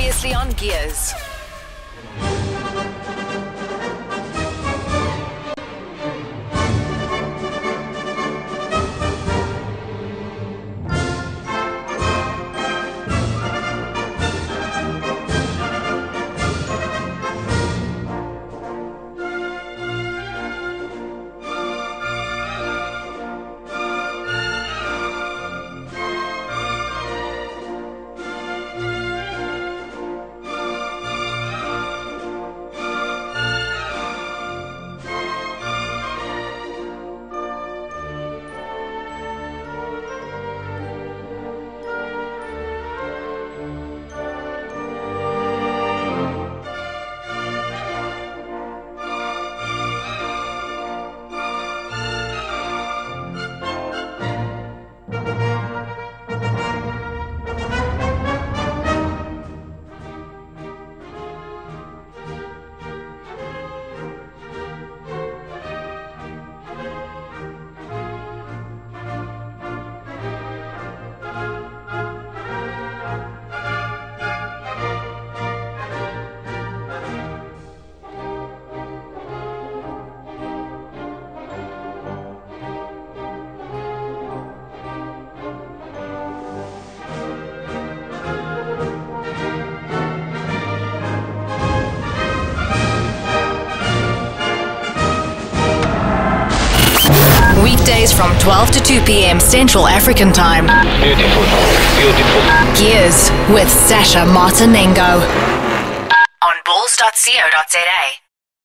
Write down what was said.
Previously on Gears. Weekdays from 12 to 2 p.m. Central African Time. Beautiful. Gears with Sasha Martinengo on balls.co.za.